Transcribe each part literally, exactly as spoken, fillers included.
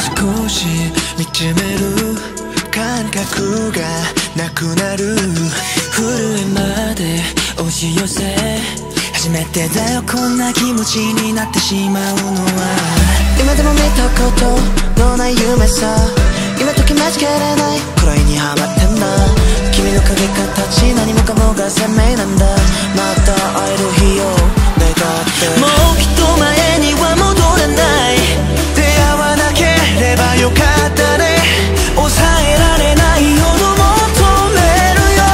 少し見つめる感覚がなくなる震えまで押し寄せ初めてだよこんな気持ちになってしまうのは今でも見たことのない夢さ今ときめつけれないくらいにハマってんだ君の影形何もかもが鮮明なんだまた会える日を願ってもうきっと前には戻れない出会わなければよかったね抑えられないほど求めるよ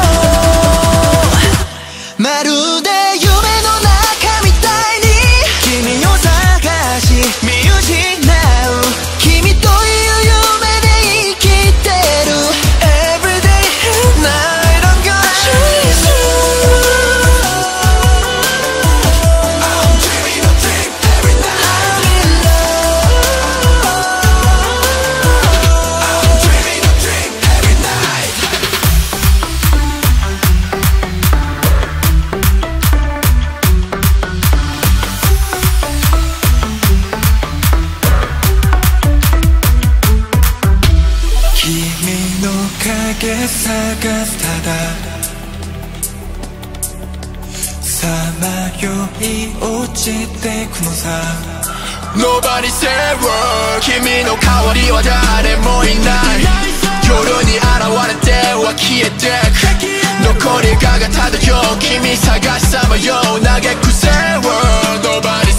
まるで夢の中みたいに君を探し見失う君という夢で生きてる Everyday night I'm gonna chase you I'm dreaming a dream every night I'm in love I'm dreaming a dream every night君の影探すたださまよい落ちてくのさ Nobody say word 君の代わりは誰もいない夜に現れては消えてく残りがが漂う君探しさまよう嘆く say word Nobody